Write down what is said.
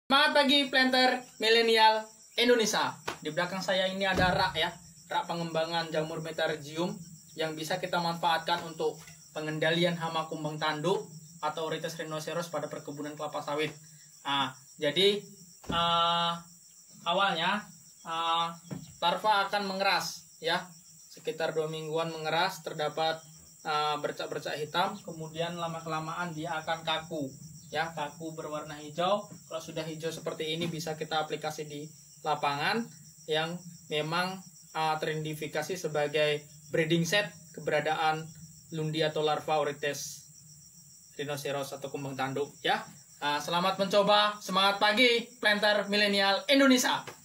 Selamat pagi planter milenial Indonesia. Di belakang saya ini ada rak ya, rak pengembangan jamur metarhizium yang bisa kita manfaatkan untuk pengendalian hama kumbang tanduk atau Orytes rhinoceros pada perkebunan kelapa sawit. Jadi awalnya larva akan mengeras ya, sekitar 2 mingguan mengeras, terdapat bercak-bercak hitam, kemudian lama-kelamaan dia akan kaku. Ya, kaku berwarna hijau. Kalau sudah hijau seperti ini bisa kita aplikasi di lapangan yang memang teridentifikasi sebagai breeding set keberadaan lundi atau larva Orytes rhinoceros atau kumbang tanduk ya. Selamat mencoba, semangat pagi planter milenial Indonesia.